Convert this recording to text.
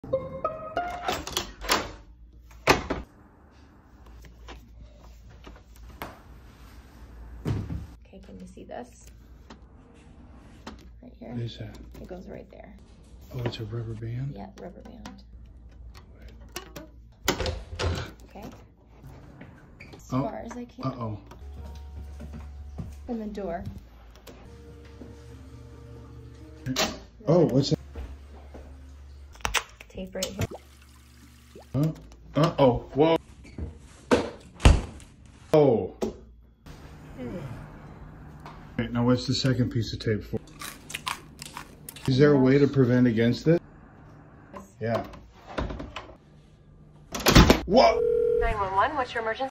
Okay, can you see this? Right here. What is that? It goes right there. Oh, it's a rubber band? Yeah, rubber band. Okay. As far as I can. Uh-oh. And the door. Oh, what's that? Tape right here. Uh-oh. Whoa. Oh. Wait, now what's the second piece of tape for? Is there a way to prevent against this? Yeah. What? 911, what's your emergency?